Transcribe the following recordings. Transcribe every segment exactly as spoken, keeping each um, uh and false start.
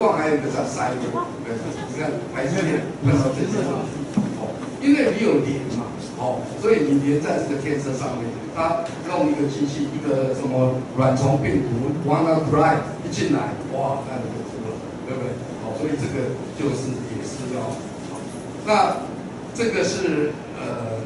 况还有一个叫筛流，对，你看台积电碰到这些问题，哦，因为你有连嘛，哦，所以你连在这个天车上面，它弄一个机器，一个什么软虫病毒 WannaCry 一进来，哇，那你就哭了，对不对？好，所以这个就是也是要，好，那这个是呃。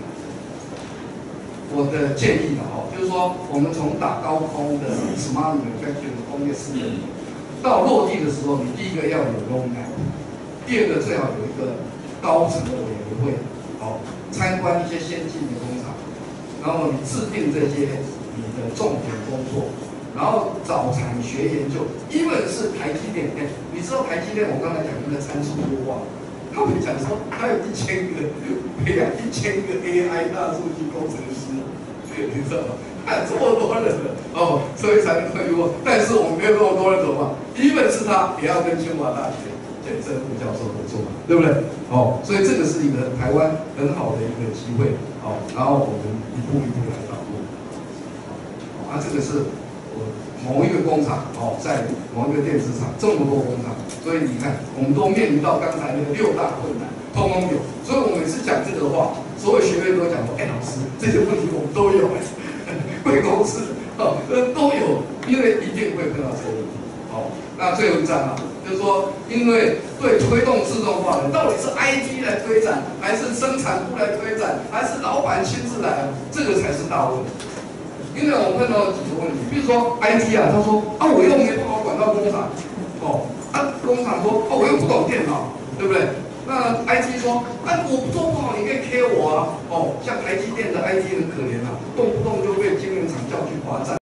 我的建议的哦，就是说，我们从打高空的 smart manufacturing 工业四点零，到落地的时候，你第一个要有 roadmap， 第二个最好有一个高层的委员会，哦，参观一些先进的工厂，然后你制定这些你的重点工作，然后找产学研究，因为是台积电，哎，你知道台积电我刚才讲那个参数优化。他们讲说，他有一千个培养一千个 A I 大数据工程师，你知道吗？他有这么多人了哦，所以才能退步。但是我们没有那么多人怎么办？一本是他也要跟清华大学简正副教授合作嘛，对不对？哦，所以这个是一个台湾很好的一个机会，哦，然后我们一步一步来导入。啊，这个是我某一个工厂哦，在某一个电子厂这么多工厂。所以你看，我们都面临到刚才那个六大困难，通通有。所以我每次讲这个的话，所有学员都讲说：“哎，老师，这些问题我们都有哎，贵公司哦，呃都有，因为一定会碰到这个问题。”好，那最后一章啊，就是说，因为对推动自动化的，到底是 I T 来推展，还是生产部来推展，还是老板亲自来，这个才是大问题。因为我碰到几个问题，比如说 I T 啊，他说啊，我又没办法管到工厂，哦。啊，工厂说，哦，我又不懂电脑，对不对？那 I T 说，啊，我做不好，你可以 K 我啊。哦，像台积电的 I T 很可怜啊，动不动就被晶圆厂叫去罚站。